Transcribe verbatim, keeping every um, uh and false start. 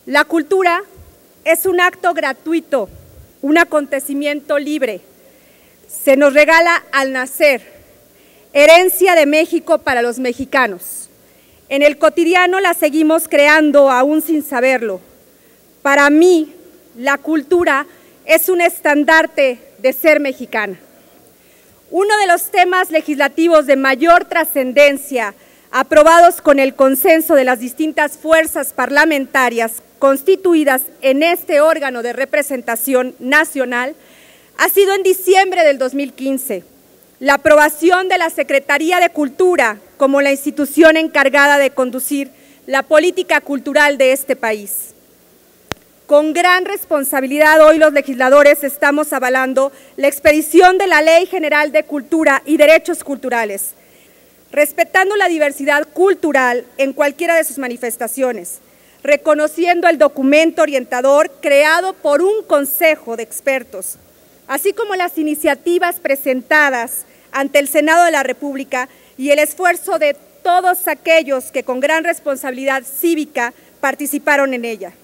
La cultura es un acto gratuito, un acontecimiento libre. Se nos regala al nacer, herencia de México para los mexicanos. En el cotidiano la seguimos creando aún sin saberlo. Para mí, la cultura es un estandarte de ser mexicana. Uno de los temas legislativos de mayor trascendencia, aprobados con el consenso de las distintas fuerzas parlamentarias constituidas en este órgano de representación nacional, ha sido en diciembre del dos mil quince, la aprobación de la Secretaría de Cultura como la institución encargada de conducir la política cultural de este país. Con gran responsabilidad, hoy los legisladores estamos avalando la expedición de la Ley General de Cultura y Derechos Culturales, respetando la diversidad cultural en cualquiera de sus manifestaciones, reconociendo el documento orientador creado por un consejo de expertos, así como las iniciativas presentadas ante el Senado de la República y el esfuerzo de todos aquellos que con gran responsabilidad cívica participaron en ella.